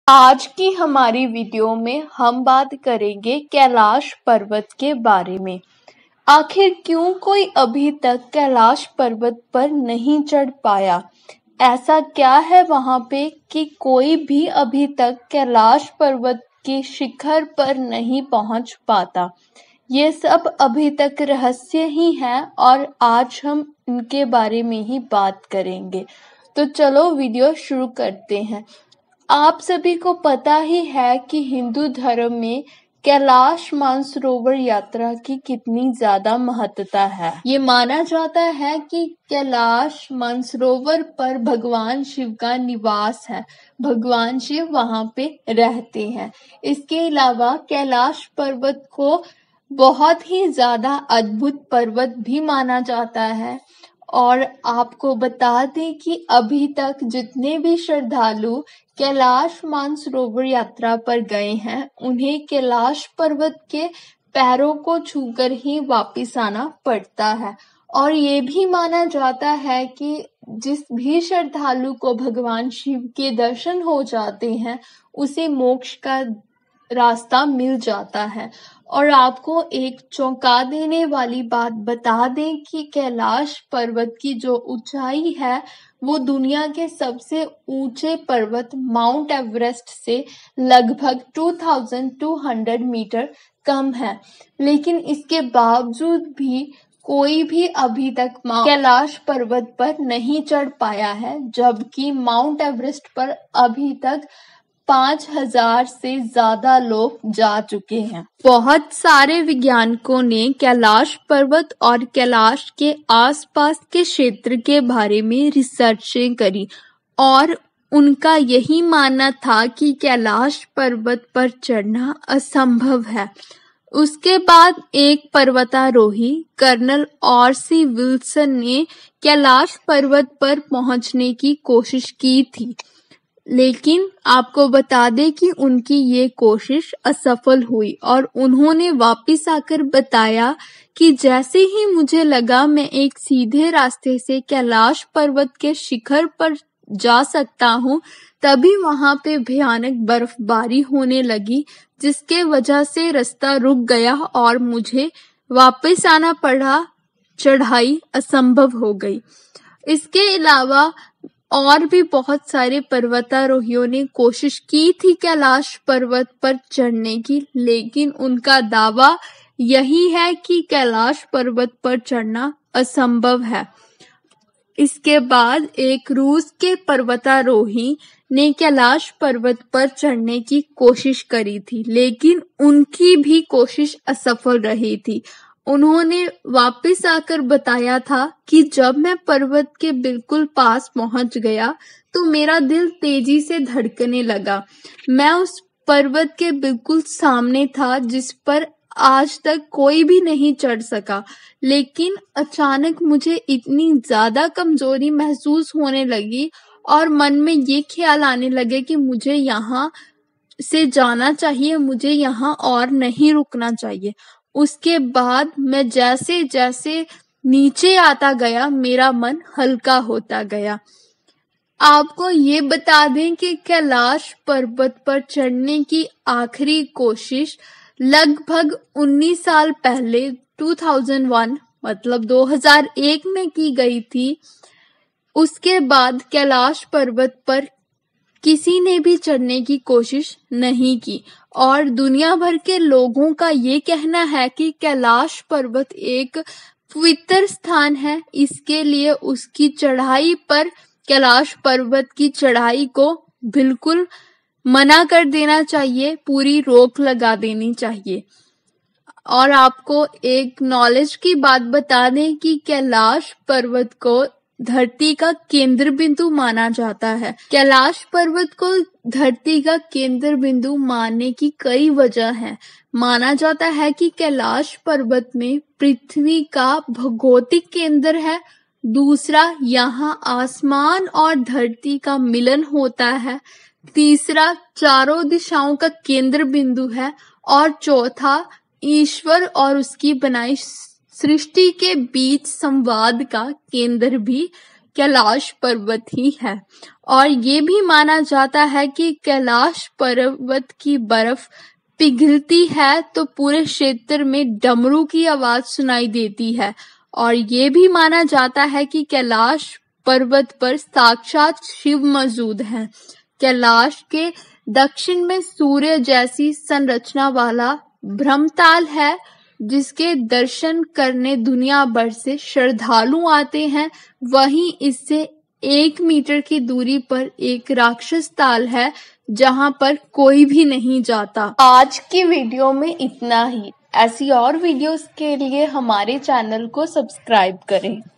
आज की हमारी वीडियो में हम बात करेंगे कैलाश पर्वत के बारे में। आखिर क्यों कोई अभी तक कैलाश पर्वत पर नहीं चढ़ पाया? ऐसा क्या है वहां पे कि कोई भी अभी तक कैलाश पर्वत के शिखर पर नहीं पहुंच पाता? ये सब अभी तक रहस्य ही है और आज हम इनके बारे में ही बात करेंगे। तो चलो वीडियो शुरू करते हैं। आप सभी को पता ही है कि हिंदू धर्म में कैलाश मानसरोवर यात्रा की कितनी ज्यादा महत्ता है। ये माना जाता है कि कैलाश मानसरोवर पर भगवान शिव का निवास है। भगवान शिव वहां पे रहते हैं। इसके अलावा कैलाश पर्वत को बहुत ही ज्यादा अद्भुत पर्वत भी माना जाता है। और आपको बता दें कि अभी तक जितने भी श्रद्धालु कैलाश मानसरोवर यात्रा पर गए हैं, उन्हें कैलाश पर्वत के पैरों को छूकर ही वापस आना पड़ता है। और ये भी माना जाता है कि जिस भी श्रद्धालु को भगवान शिव के दर्शन हो जाते हैं, उसे मोक्ष का रास्ता मिल जाता है। और आपको एक चौंका देने वाली बात बता दें कि कैलाश पर्वत की जो ऊंचाई है वो दुनिया के सबसे ऊंचे पर्वत माउंट एवरेस्ट से लगभग 2200 मीटर कम है। लेकिन इसके बावजूद भी कोई भी अभी तक कैलाश पर्वत पर नहीं चढ़ पाया है, जबकि माउंट एवरेस्ट पर अभी तक 5000 से ज्यादा लोग जा चुके हैं। बहुत सारे वैज्ञानिकों ने कैलाश पर्वत और कैलाश के आसपास के क्षेत्र के बारे में रिसर्चें करी और उनका यही मानना था कि कैलाश पर्वत पर चढ़ना असंभव है। उसके बाद एक पर्वतारोही कर्नल आर.सी. विल्सन ने कैलाश पर्वत पर पहुंचने की कोशिश की थी, लेकिन आपको बता दें कि उनकी ये कोशिश असफल हुई और उन्होंने वापस आकर बताया कि जैसे ही मुझे लगा मैं एक सीधे रास्ते से कैलाश पर्वत के शिखर पर जा सकता हूँ, तभी वहां पे भयानक बर्फबारी होने लगी, जिसके वजह से रास्ता रुक गया और मुझे वापस आना पड़ा। चढ़ाई असंभव हो गई। इसके अलावा और भी बहुत सारे पर्वतारोहियों ने कोशिश की थी कैलाश पर्वत पर चढ़ने की, लेकिन उनका दावा यही है कि कैलाश पर्वत पर चढ़ना असंभव है। इसके बाद एक रूस के पर्वतारोही ने कैलाश पर्वत पर चढ़ने की कोशिश करी थी, लेकिन उनकी भी कोशिश असफल रही थी। उन्होंने वापस आकर बताया था कि जब मैं पर्वत के बिल्कुल पास पहुंच गया तो मेरा दिल तेजी से धड़कने लगा। मैं उस पर्वत के बिल्कुल सामने था जिस पर आज तक कोई भी नहीं चढ़ सका, लेकिन अचानक मुझे इतनी ज्यादा कमजोरी महसूस होने लगी और मन में ये ख्याल आने लगे कि मुझे यहाँ से जाना चाहिए, मुझे यहाँ और नहीं रुकना चाहिए। उसके बाद मैं जैसे जैसे नीचे आता गया, मेरा मन हल्का होता गया। आपको ये बता दें कि कैलाश पर्वत पर चढ़ने की आखिरी कोशिश लगभग 19 साल पहले 2001 मतलब 2001 में की गई थी। उसके बाद कैलाश पर्वत पर किसी ने भी चढ़ने की कोशिश नहीं की और दुनिया भर के लोगों का ये कहना है कि कैलाश पर्वत एक पवित्र स्थान है। इसके लिए उसकी चढ़ाई पर कैलाश पर्वत की चढ़ाई को बिल्कुल मना कर देना चाहिए, पूरी रोक लगा देनी चाहिए। और आपको एक नॉलेज की बात बता दें कि कैलाश पर्वत को धरती का केंद्र बिंदु माना जाता है। कैलाश पर्वत को धरती का केंद्र बिंदु मानने की कई वजह हैं। माना जाता है कि कैलाश पर्वत में पृथ्वी का भौगोलिक केंद्र है। दूसरा, यहाँ आसमान और धरती का मिलन होता है। तीसरा, चारों दिशाओं का केंद्र बिंदु है। और चौथा, ईश्वर और उसकी बनाई सृष्टि के बीच संवाद का केंद्र भी कैलाश पर्वत ही है। और ये भी माना जाता है कि कैलाश पर्वत की बर्फ पिघलती है तो पूरे क्षेत्र में डमरू की आवाज सुनाई देती है। और ये भी माना जाता है कि कैलाश पर्वत पर साक्षात शिव मौजूद हैं। कैलाश के दक्षिण में सूर्य जैसी संरचना वाला ब्रह्मताल है, जिसके दर्शन करने दुनिया भर से श्रद्धालु आते हैं। वहीं इससे 1 मीटर की दूरी पर एक राक्षस ताल है, जहां पर कोई भी नहीं जाता। आज की वीडियो में इतना ही। ऐसी और वीडियोस के लिए हमारे चैनल को सब्सक्राइब करें।